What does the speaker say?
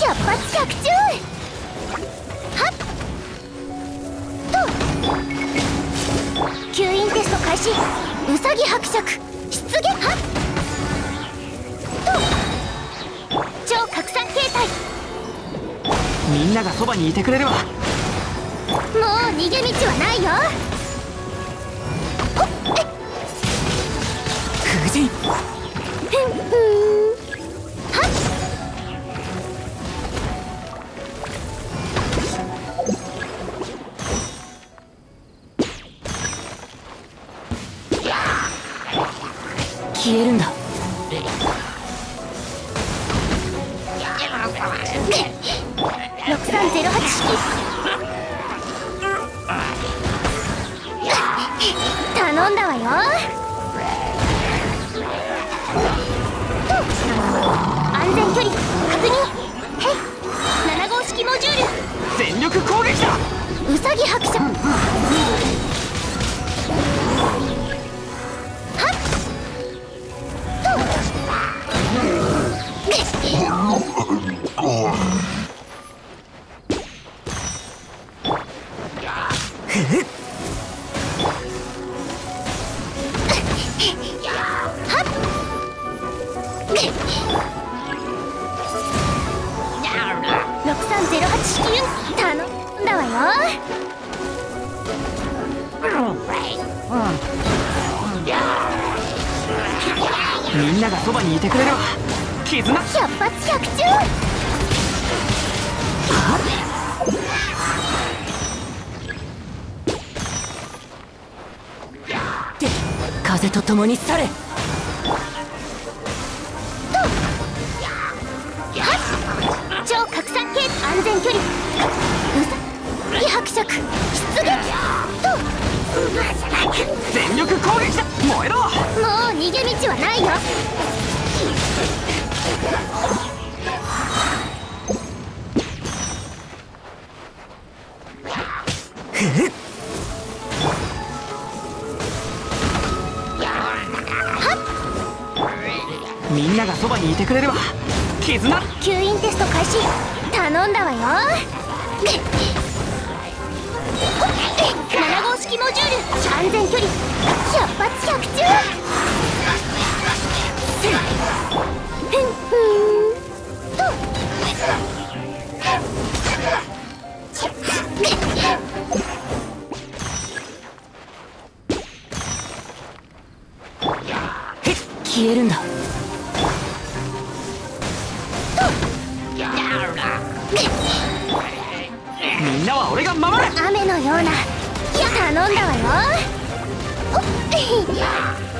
百発百中。はっと吸引テスト開始。ウサギ伯爵出現。はっと超拡散形態。 みんながそばにいてくれるわ。もう逃げ道はないよ。 風神。 はっ消えるんだ。 6308式頼んだわよ。安全距離確認。へい7号式モジュール全力攻撃だ。 ウサギ伯爵。6308式頼んだわよ。 みんながそばにいてくれるわ。絆百発百中。 風と共に去れ。 超拡散系安全距離。ウサギ伯爵出撃。と全力攻撃だ。燃えろ。 もう逃げ道はないよ。 みんながそばにいてくれるわ。絆吸引テスト開始。頼んだわよ。7号式モジュール安全距離百発百中。 消えるんだ。みんなは俺が守る。 雨のような頼んだわよ。